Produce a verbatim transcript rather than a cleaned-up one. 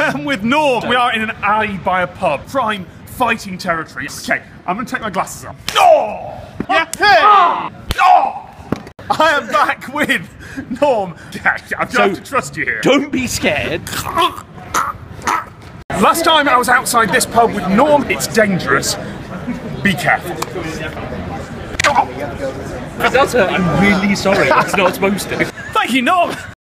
I am with Norm. We are in an alley by a pub. Prime fighting territory. Okay, I'm gonna take my glasses off. Oh! Yeah. Hey! Oh! I am back with Norm. Yeah, I So, have to trust you here. Don't be scared. Last time I was outside this pub with Norm, it's dangerous. Be careful. That's a, I'm really sorry. It's not supposed to. Thank you, Norm.